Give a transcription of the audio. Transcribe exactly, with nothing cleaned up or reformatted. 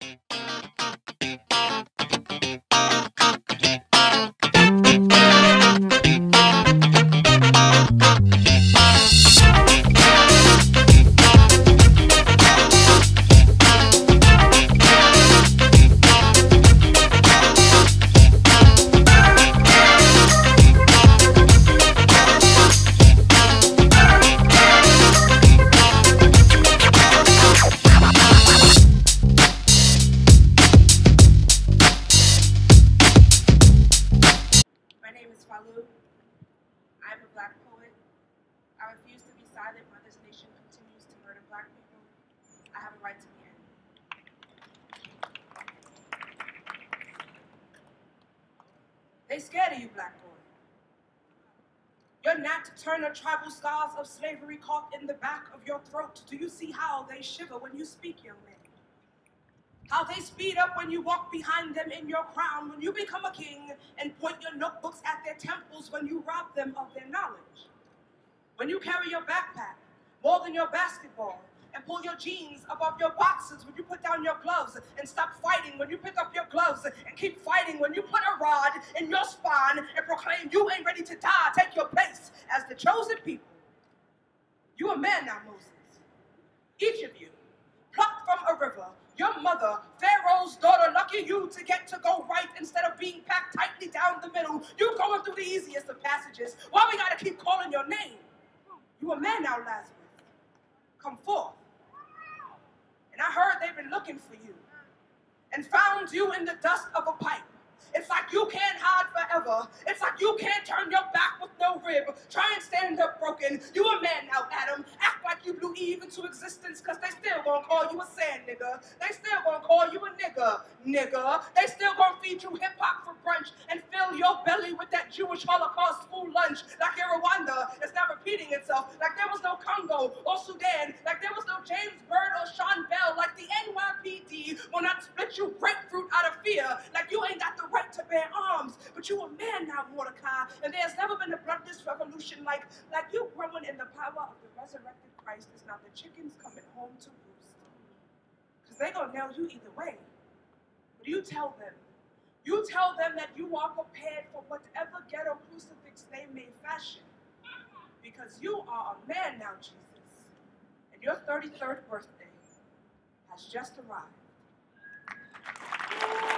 Falu. I'm a black poet. I refuse to be silent while this nation continues to murder black people. I have a right to be in. They scared of you, black boy. You're not to turn the tribal scars of slavery caught in the back of your throat. Do you see how they shiver when you speak, young man? How they speed up when you walk behind them in your crown, when you become a king and point your notebooks at their temples, when you rob them of their knowledge. When you carry your backpack more than your basketball and pull your jeans above your boxers, when you put down your gloves and stop fighting, when you pick up your gloves and keep fighting, when you put a rod in your spine and proclaim you ain't ready to die, take your place as the chosen people. You a man now, Moses. Each of you, plucked from a river, your mother, Pharaoh's daughter, lucky you to get to go right instead of being packed tightly down the middle. You going through the easiest of passages. Why we gotta keep calling your name? You a man now, Lazarus. Come forth. And I heard they've been looking for you and found you in the dust of a pipe. It's like you can't hide forever. It's like you can't turn your back with no rib. Try and stand up broken. You a man now, Adam. Act like you blew Eve into existence, because they still gonna call you a sand nigga. They still gonna call you a nigga, nigga. They still gonna feed you hip-hop for brunch and fill your belly with that Jewish Holocaust school lunch. Like in Rwanda, it's not repeating itself. Like there was no Congo or Sudan. Like there was no James Byrd or Sean Bell. Like the N Y P D will not split you grapefruit out of fear. Like you ain't got the right to bear arms, but you a man now, Mordecai, and there's never been a bloodless revolution like like you growing in the power of the resurrected Christ is now the chickens coming home to roost. Because they're gonna nail you either way. But you tell them, you tell them that you are prepared for whatever ghetto crucifix they may fashion. Because you are a man now, Jesus, and your thirty-third birthday has just arrived.